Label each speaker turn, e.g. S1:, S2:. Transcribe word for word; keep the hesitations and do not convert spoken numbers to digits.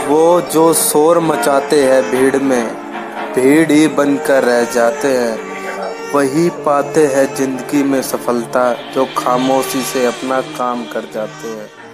S1: वो जो शोर मचाते हैं भीड़ में, भीड़ ही बनकर रह जाते हैं। वही पाते हैं जिंदगी में सफलता जो खामोशी से अपना काम कर जाते हैं।